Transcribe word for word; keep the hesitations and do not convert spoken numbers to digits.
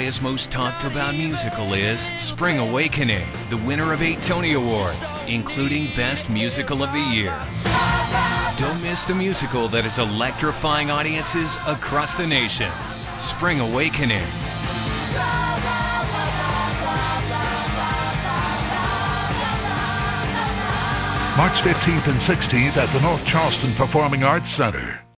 Braodway's most talked about musical is Spring Awakening, the winner of eight Tony Awards, including Best Musical of the Year. Don't miss the musical that is electrifying audiences across the nation. Spring Awakening. March fifteenth and sixteenth at the North Charleston Performing Arts Center.